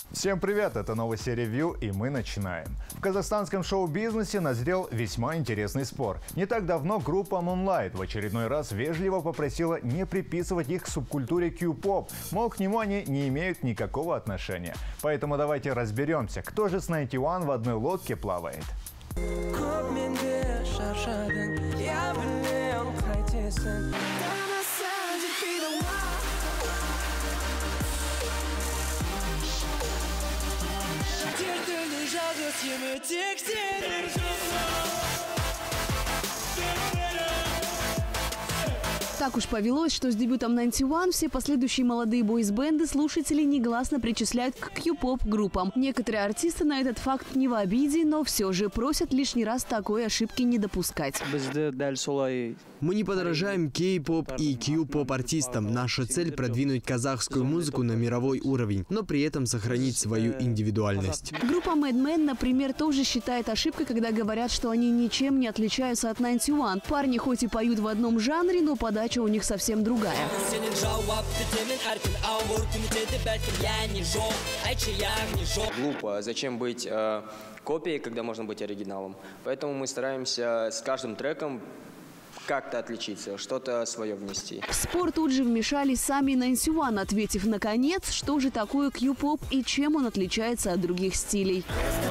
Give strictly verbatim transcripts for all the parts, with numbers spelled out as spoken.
Всем привет, это новая серия View, и мы начинаем. В казахстанском шоу-бизнесе назрел весьма интересный спор. Не так давно группа Moonlight в очередной раз вежливо попросила не приписывать их к субкультуре кью-поп, мол, к нему они не имеют никакого отношения. Поэтому давайте разберемся, кто же с Найнти Уан в одной лодке плавает. Так уж повелось, что с дебютом Найнти Уан все последующие молодые бойз-бенды слушатели негласно причисляют к кью-поп группам. Некоторые артисты на этот факт не в обиде, но все же просят лишний раз такой ошибки не допускать. Мы не подражаем кей-поп и кью-поп артистам. Наша цель – продвинуть казахскую музыку на мировой уровень, но при этом сохранить свою индивидуальность. Группа Madman, например, тоже считает ошибкой, когда говорят, что они ничем не отличаются от Найнти Уан. Парни хоть и поют в одном жанре, но подача у них совсем другая. Глупо. Зачем быть э, копией, когда можно быть оригиналом? Поэтому мы стараемся с каждым треком как-то отличиться, что-то свое внести. В спор тут же вмешались сами Найнти Уан, ответив наконец, что же такое кью-поп и чем он отличается от других стилей.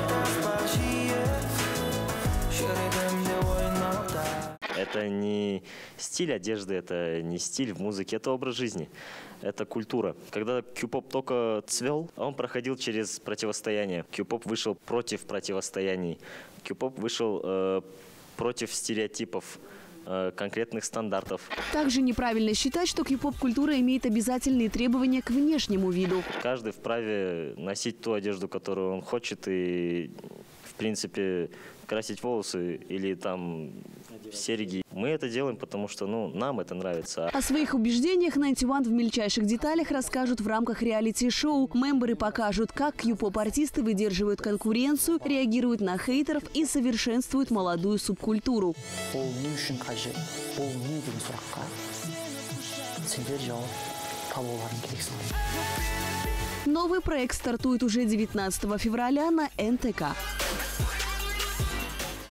Это не стиль одежды, это не стиль в музыке, это образ жизни, это культура. Когда кью-поп только цвел, он проходил через противостояние. Кью-поп вышел против противостояний. Кью-поп вышел э, против стереотипов, э, конкретных стандартов. Также неправильно считать, что кью-поп-культура имеет обязательные требования к внешнему виду. Каждый вправе носить ту одежду, которую он хочет, и, в принципе, красить волосы или там серьги. Мы это делаем, потому что ну, нам это нравится. О своих убеждениях Найнти Уан в мельчайших деталях расскажут в рамках реалити-шоу. Мемберы покажут, как кью-поп-артисты выдерживают конкуренцию, реагируют на хейтеров и совершенствуют молодую субкультуру. Новый проект стартует уже девятнадцатого февраля на эн тэ ка.